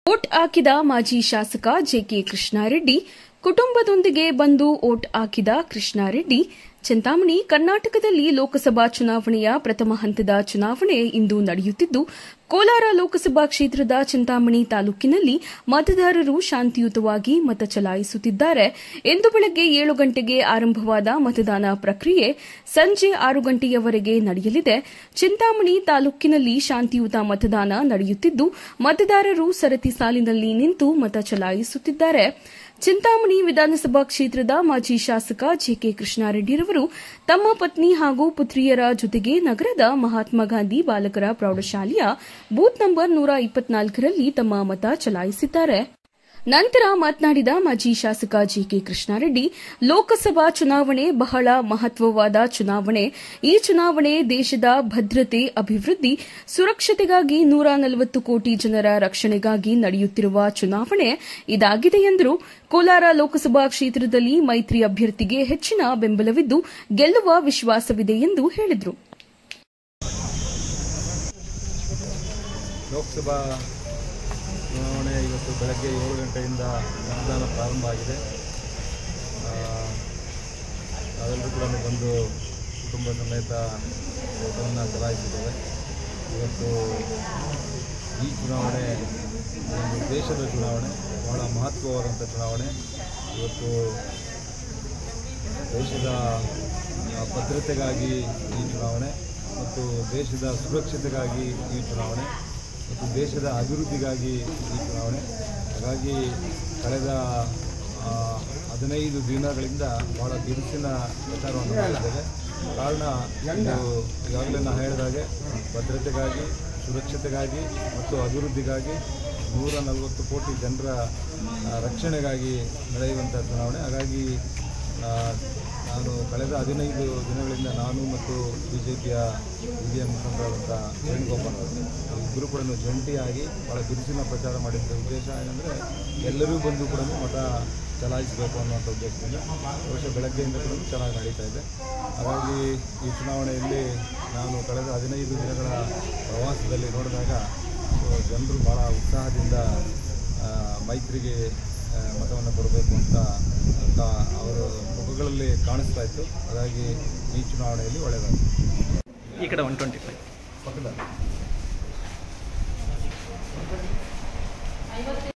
Vote ಹಾಕಿದ ಮಾಜಿ ಶಾಸಕ ಜೆಕೆ ಕೃಷ್ಣಾರೆಡ್ಡಿ ಕುಟುಂಬದೊಂದಿಗೆ ಬಂದು ವೋಟ್ ಹಾಕಿದ ಕೃಷ್ಣಾರೆಡ್ಡಿ ಚಿಂತಾಮಣಿ ಕರ್ನಾಟಕದಲ್ಲಿ ಲೋಕಸಭಾ ಚುನಾವಣೆಯ ಪ್ರಥಮ ಹಂತದ ಚುನಾವಣೆ ಇಂದು ನಡೆಯುತ್ತಿದ್ದು ಕೋಲಾರ ಲೋಕಸಭಾ ಕ್ಷೇತ್ರದ ಚಿಂತಾಮಣಿ ತಾಲೂಕಿನಲ್ಲಿ ಮತದಾರರು ಶಾಂತಿಯುತವಾಗಿ ಮತ ಚಲಾಯಿಸುತ್ತಿದ್ದಾರೆ. ಇಂದು ಬೆಳಗ್ಗೆ 7 ಗಂಟೆಗೆ ಆರಂಭವಾದ ಮತದಾನ ಪ್ರಕ್ರಿಯೆ ಸಂಜೆ 6 ಗಂಟೆಯವರೆಗೆ ನಡೆಯಲಿದೆ. ಚಿಂತಾಮಣಿ ತಾಲೂಕಿನಲ್ಲಿ ಶಾಂತಿಯುತ ಮತದಾನ ನಡೆಯುತ್ತಿದ್ದು ಮತದಾರರು ಸರತಿ ಸಾಲಿನಲ್ಲಿ ನಿಂತು ಮತ ಚಲಾಯಿಸುತ್ತಿದ್ದಾರೆ. ಚಿಂತಾಮಣಿ ವಿಧಾನಸಭಾ ಕ್ಷೇತ್ರದ ಮಾಜಿ ಶಾಸಕ ಜೆಕೆ ಕೃಷ್ಣಾರೆಡ್ಡಿರವರು ತಮ್ಮ ಪತ್ನಿ ಹಾಗೂ ಪುತ್ರಿಯರ ಜೊತೆಗೆ ನಗರದ ಮಹಾತ್ಮ ಗಾಂಧಿ ಬಾಲಕರ ಪ್ರೌಢಶಾಲೆಯ ಬೂತ್ ನಂಬರ್ 124ರಲ್ಲಿ ತಮ್ಮ ಮತ ಚಲಾಯಿಸಿದ್ದಾರೆ. ನಂತರ ಮಾತನಾಡಿದ ಮಾಜಿ ಶಾಸಕ ಜೆಕೆ ಕೃಷ್ಣಾರೆಡ್ಡಿ, ಲೋಕಸಭಾ ಚುನಾವಣೆ ಬಹಳ ಮಹತ್ವವಾದ ಚುನಾವಣೆ. ಈ ಚುನಾವಣೆ ದೇಶದ ಭದ್ರತೆ, ಅಭಿವೃದ್ಧಿ, ಸುರಕ್ಷತೆಗಾಗಿ 140 ಕೋಟಿ ಜನರ ರಕ್ಷಣೆಗಾಗಿ ನಡೆಯುತ್ತಿರುವ ಚುನಾವಣೆ ಇದಾಗಿದೆ ಎಂದರು. ಕೋಲಾರ ಲೋಕಸಭಾ ಕ್ಷೇತ್ರದಲ್ಲಿ ಮೈತ್ರಿ ಅಭ್ಯರ್ಥಿಗೆ ಹೆಚ್ಚಿನ ಬೆಂಬಲವಿದ್ದು ಗೆಲ್ಲುವ ವಿಶ್ವಾಸವಿದೆ ಎಂದು ಹೇಳಿದರು. ಲೋಕಸಭಾ ಚುನಾವಣೆ ಇವತ್ತು ಬೆಳಗ್ಗೆ 7 ಗಂಟೆಯಿಂದ ಮತದಾನ ಪ್ರಾರಂಭ ಆಗಿದೆ. ನಾವೆಲ್ಲರೂ ಕೂಡ ಬಂದು ಕುಟುಂಬ ಸಮೇತ ವೋಟನ್ನು ಚಲಾಯಿಸಿದ್ದೇವೆ. ಇವತ್ತು ಈ ಚುನಾವಣೆ ಒಂದು ದೇಶದ ಚುನಾವಣೆ, ಬಹಳ ಮಹತ್ವವಾದಂಥ ಚುನಾವಣೆ. ಇವತ್ತು ದೇಶದ ಭದ್ರತೆಗಾಗಿ ಈ ಚುನಾವಣೆ ಮತ್ತು ದೇಶದ ಸುರಕ್ಷತೆಗಾಗಿ ಈ ಚುನಾವಣೆ ಮತ್ತು ದೇಶದ ಅಭಿವೃದ್ಧಿಗಾಗಿ ಈ ಚುನಾವಣೆ. ಹಾಗಾಗಿ ಕಳೆದ 15 ದಿನಗಳಿಂದ ಬಹಳ ಬಿರುಸಿನ ಪ್ರಚಾರವನ್ನು ಮಾಡಿದ್ದೇವೆ. ಕಾರಣ ಈಗಾಗಲೇ ನಾನು ಹೇಳಿದಾಗೆ ಭದ್ರತೆಗಾಗಿ, ಸುರಕ್ಷತೆಗಾಗಿ ಮತ್ತು ಅಭಿವೃದ್ಧಿಗಾಗಿ 140 ಕೋಟಿ ಜನರ ರಕ್ಷಣೆಗಾಗಿ ನಡೆಯುವಂಥ ಚುನಾವಣೆ. ಹಾಗಾಗಿ ನಾನು ಕಳೆದ 15 ದಿನಗಳಿಂದ ನಾನು ಮತ್ತು ಬಿಜೆಪಿಯ ಹಿರಿಯ ಮುಖಂಡರಾದಂಥ ವೇಣುಗೋಪಾಲ್ ಅವರು ಇಬ್ಬರು ಕೂಡ ಜಂಟಿಯಾಗಿ ಭಾಳ ಬಿರುಸಿನ ಪ್ರಚಾರ ಮಾಡಿದ್ದ ಉದ್ದೇಶ ಏನಂದರೆ ಎಲ್ಲರೂ ಬಂದು ಕೂಡ ಮತ ಚಲಾಯಿಸಬೇಕು ಅನ್ನುವಂಥ ಉದ್ದೇಶದಿಂದ ಬಹುಶಃ ಬೆಳಗ್ಗೆಯಿಂದ ಕೂಡ ಚೆನ್ನಾಗಿ ನಡೀತಾ ಇದೆ. ಹಾಗಾಗಿ ಈ ಚುನಾವಣೆಯಲ್ಲಿ ನಾನು ಕಳೆದ 15 ದಿನಗಳ ಪ್ರವಾಸದಲ್ಲಿ ನೋಡಿದಾಗ ಜನರು ಭಾಳ ಉತ್ಸಾಹದಿಂದ ಮೈತ್ರಿಗೆ ಮತವನ್ನು ಕೊಡಬೇಕು ಅಂತ ಅವರ ಮುಖಗಳಲ್ಲಿ ಕಾಣಿಸ್ತಾ ಇತ್ತು. ಹಾಗಾಗಿ ಈ ಚುನಾವಣೆಯಲ್ಲಿ ಒಳ್ಳೆಯದಾಗಿದೆ. ಈ ಕಡೆ 125 ಪಕ್ಕದ